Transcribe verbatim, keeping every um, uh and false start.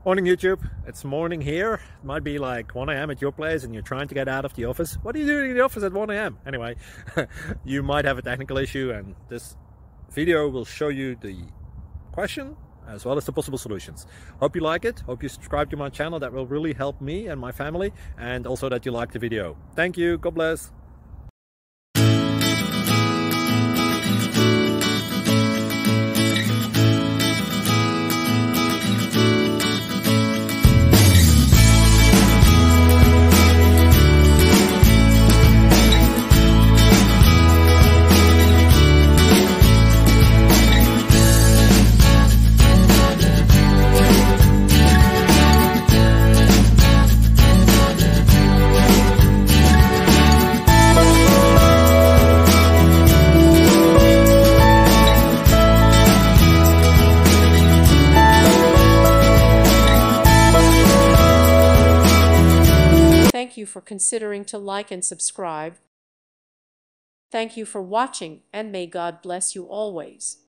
Morning YouTube, it's morning here. It might be like one A M at your place and you're trying to get out of the office. What are you doing in the office at one A M? Anyway, you might have a technical issue and this video will show you the question as well as the possible solutions. Hope you like it, hope you subscribe to my channel. That will really help me and my family, and also that you like the video. Thank you, God bless. Thank you for considering to like and subscribe. Thank you for watching, and may God bless you always.